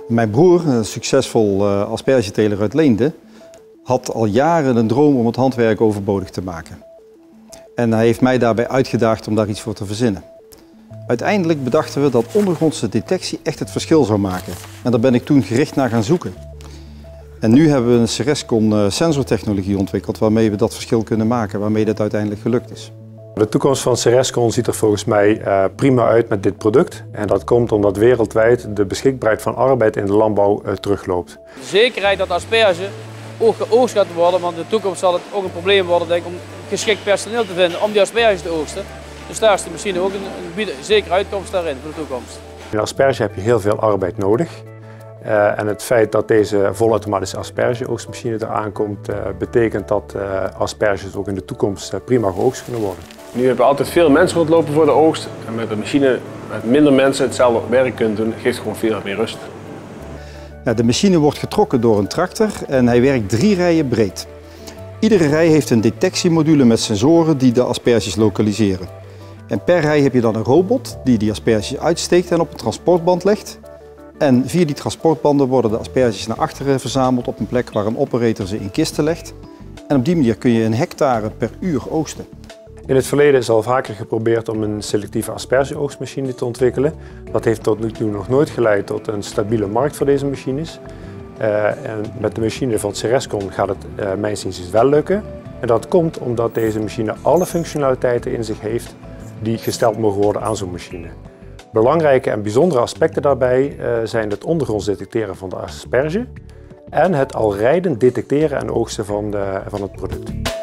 Mijn broer, een succesvol aspergeteler uit Leende, had al jaren een droom om het handwerk overbodig te maken. En hij heeft mij daarbij uitgedaagd om daar iets voor te verzinnen. Uiteindelijk bedachten we dat ondergrondse detectie echt het verschil zou maken. En daar ben ik toen gericht naar gaan zoeken. En nu hebben we een Cerescon sensortechnologie ontwikkeld waarmee we dat verschil kunnen maken, waarmee dat uiteindelijk gelukt is. De toekomst van Cerescon ziet er volgens mij prima uit met dit product. En dat komt omdat wereldwijd de beschikbaarheid van arbeid in de landbouw terugloopt. De zekerheid dat asperge ook geoogst gaat worden, want in de toekomst zal het ook een probleem worden denk ik, om geschikt personeel te vinden om die asperges te oogsten. Dus daar is de machine ook een zekere uitkomst daarin voor de toekomst. In asperge heb je heel veel arbeid nodig. En het feit dat deze volautomatische aspergeoogstmachine eraan komt, betekent dat asperges ook in de toekomst prima geoogst kunnen worden. Nu hebben we altijd veel mensen rondlopen voor de oogst. En met een machine met minder mensen hetzelfde werk kunt doen, geeft gewoon veel meer rust. Ja, de machine wordt getrokken door een tractor en hij werkt 3 rijen breed. Iedere rij heeft een detectiemodule met sensoren die de asperges lokaliseren. En per rij heb je dan een robot die die asperges uitsteekt en op een transportband legt. En via die transportbanden worden de asperges naar achteren verzameld op een plek waar een operator ze in kisten legt. En op die manier kun je een hectare per uur oogsten. In het verleden is al vaker geprobeerd om een selectieve aspergeoogstmachine te ontwikkelen. Dat heeft tot nu toe nog nooit geleid tot een stabiele markt voor deze machines. En met de machine van Cerescon gaat het mijns inziens wel lukken. En dat komt omdat deze machine alle functionaliteiten in zich heeft die gesteld mogen worden aan zo'n machine. Belangrijke en bijzondere aspecten daarbij zijn het ondergronds detecteren van de asperge en het al rijdend detecteren en oogsten van het product.